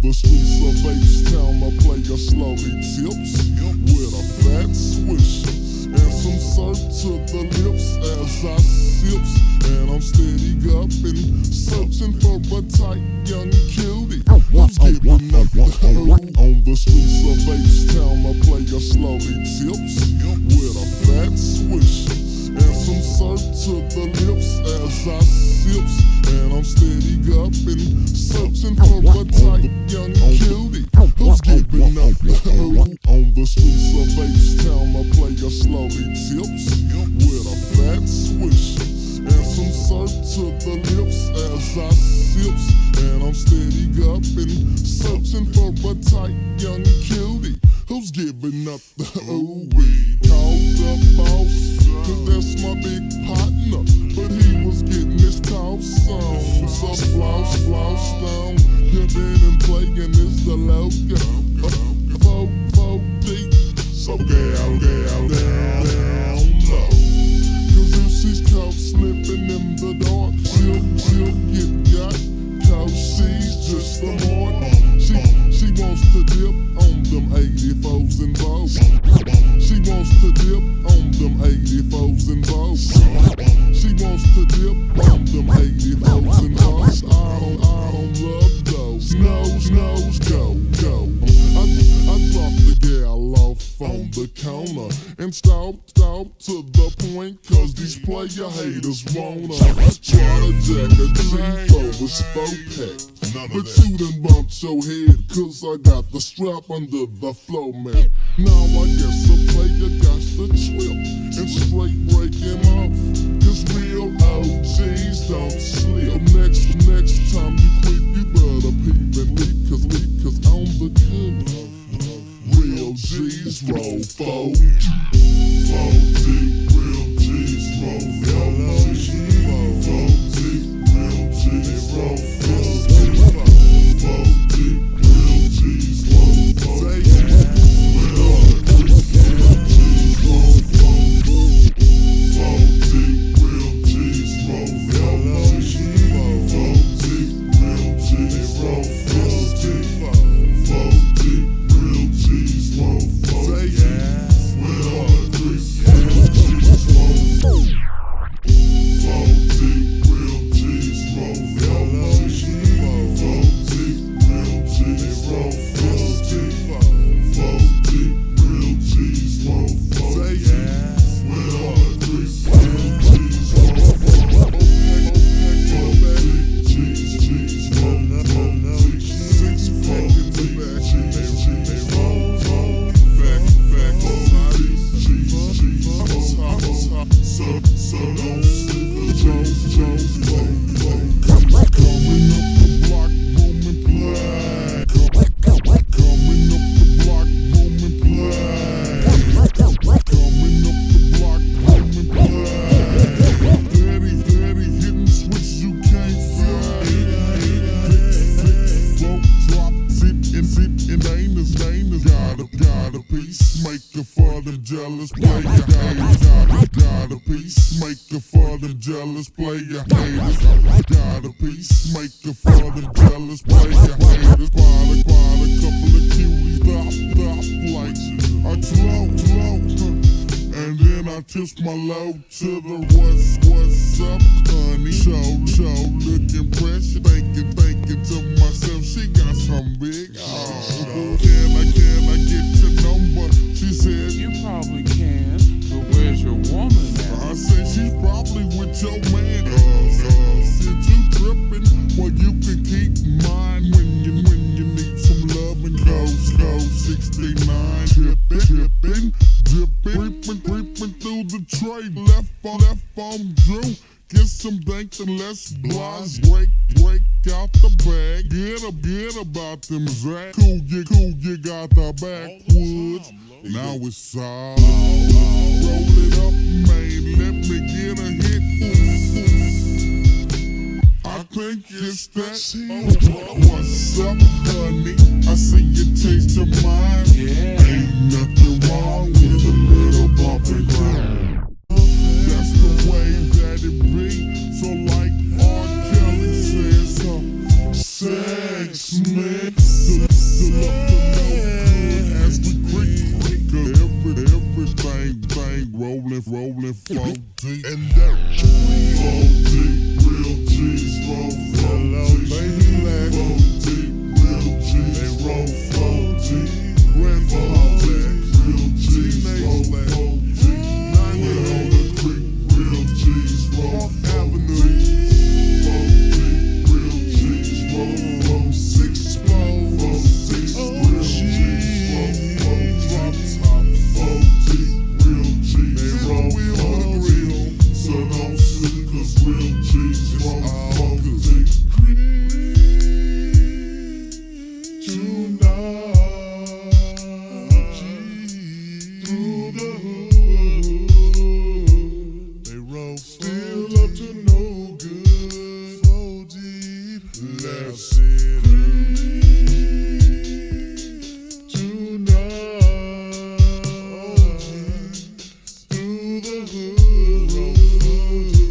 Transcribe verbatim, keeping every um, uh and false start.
the streets of H-Town, my player slowly tips with a fat swisher and some syrup to the lips as I sips. And I'm steady gupping, searching for a tight young cutie who's giving up the hoe. On the streets of H-Town, my player slowly tips with a fat swisher and some syrup to the lips as I sips. And I'm steady gupping, searching for a tight young cutie who's giving up the hoe. On the streets of H-Town, my player slowly tips with a fat swisher and some syrup to the lips as I sips. And I'm steady gupping, searching for a tight young cutie who's giving up the hoe. We called the boss, cause that's my big partner, but he was getting his toss on. So floss, floss down, pimpin' and playin' is the logo. Four, four deep, so gal, gal, down, down low. Cause if she's caught slipping in the dark, she'll, she'll get got, cause she's just a mark. She, she wants to dip on them eighty-fours and Vogue. She wants to dip on them eighty-fours and Vogue. She wants to dip on them eighty-fours and Vogue. I don't, I don't love those. Nose, nose, go, go. I, I dropped the gal off on the counter and stopped, stopped to the point, cause these player haters wanna try to jack a G for a spoke pack. But you done bumped your head, cause I got the strap under the flow, man. Now I guess a player got to trip and straight break him off, cause real O Gs don't slip. Next, next time you creep, you better peep and leap, cause leap, cause on the good real G's roll four. Four deep, real G's roll four. Four deep, real G's roll four. Four deep, real G's roll four. Jealous player, got, got a piece, make it for them jealous player haters. Got a piece, make it for them jealous player haters. Quite a, quite a couple of cuties, stop, stop like I slow, slow, and then I tips my load to the what's, what's up, honey. Show, show, looking pressure, thinking, thinking to myself, she got some big. Oh, can I, can I get your number? She said, you probably can, but where's your woman at? I said, she's probably with your man. Uh, uh, since you trippin', well, you can keep mine when you, when you need some loving. Go, go, sixty-nine, tippin', tippin', dippin', creepin', creepin' through the tray, left on, left on Drew. Get some dank and let's blast. Break, break out the bag. Get up, get about them Zach. Cool, you, cool, you got the backwoods. Now it's all. Roll it up, man. Let me get a hit. I think it's that. What's up, honey? I see you taste your mind. Yeah. Ain't nothing wrong with a little bump and grind. That's the way that it be. So like R. Kelly says, uh, sex X-Men. Still, still up to no good as we creep, creep. Cause every, everything, bang, rolling, rolling, four deep. And that four deep, real G's roll four deep. Baby black, four deep, real G's, they roll four deep. Grandpa black, real G's roll four deep. Nine on the creek, real G's roll Avenue. Four deep, real G's roll four six four, four six, real G's roll four drop top. Four deep, real G's they roll four deep. So don't sleep, cause real G's roll four deep. Let's see tonight through the hood.